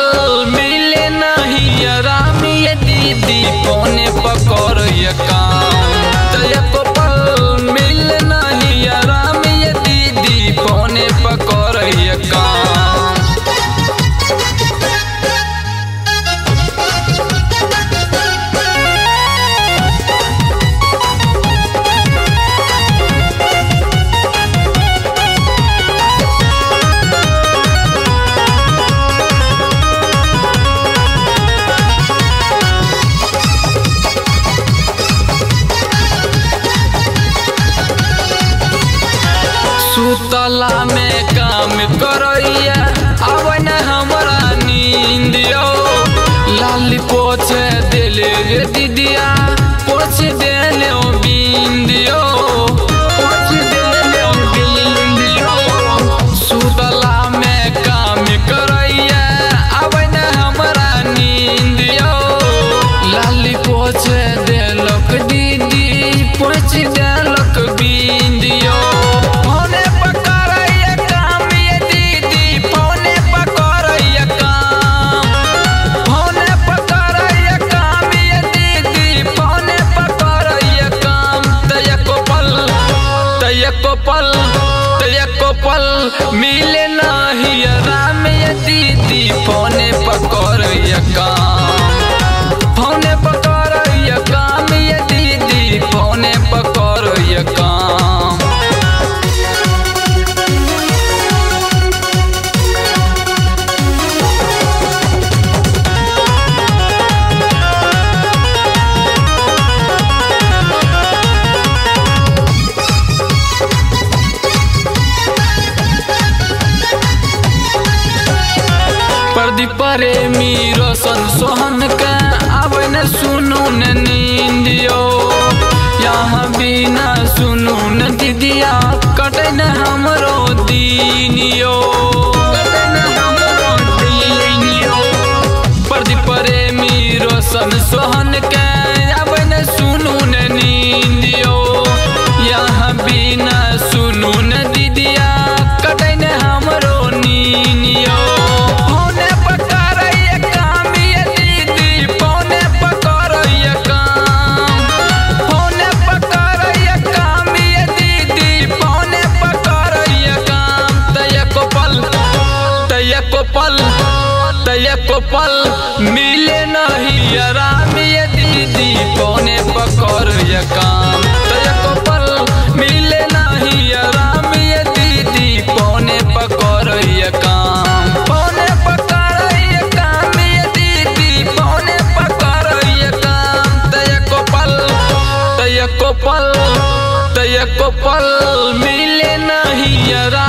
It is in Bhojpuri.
मिले नहीं आराम ये दीदी पौने पकड़ ये काम। तो एको पल मिले नहीं आराम ये दीदी पौने पकड़ ये काम। सुतला में काम करैया अब न हमरा नींदियो। लाली पोछे देले रे दीदिया पोछ देले बिंदियो, पोछ देले बिंदियो। सुतला में काम करैया अब न हमरा नींदियो। लाली पोछे देलक दीदी पोछ देलक बिंदियो। एको पल मिले नहीं आराम ये दीदी पौने पकड़ ये काम। पौने पकड़ ये काम ये दीदी पौने पकड़ ये काम। प्रेमी रोशन सोहन के अब न सुनू न नींदियो। यहाँ बिना सुनू न दीदिया कटे न हमरो दीनियो, कटे न हमरो दीनियो। प्रदीप प्रेमी रोशन सोहन के अब न सुनू न नींदियो। यहाँ बिना सुनू न दीदिया कटे न हमरो नीनियो। एको पल मिले नहीं आराम ये दीदी पौने पकड़ ये काम। तो एको पल मिले नहीं आराम ये दीदी पौने पकड़ ये काम। पौने पकड़ ये काम ये दीदी पौने पकड़ ये काम। तो एको पल मिले नहीं आराम।